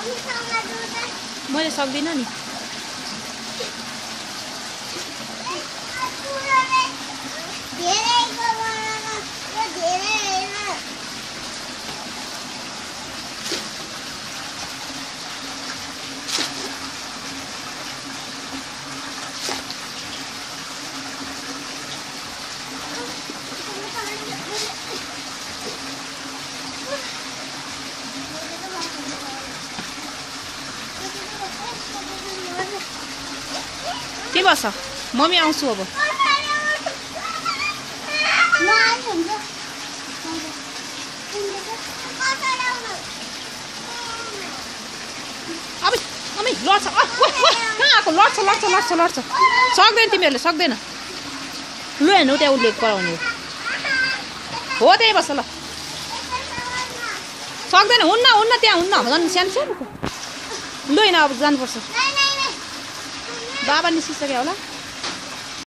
मैले सक्दिनँ नि। के बस मम्मी आउँछु अब। अब मम्मी लड्छ कहाँ आएको लड्छ लड्छ लड्छ लड्छ सक्दैन तिमीहरूले सक्दैन। लु हेर्नु त्यहाँ उसले कराउने हो त्यही बस ल सक्दैन हुन्न हुन्न त्यहाँ हुन्न झन् सानो सानो लु होइन अब जानुपर्छ। बाबा निस्किसक्यो होला।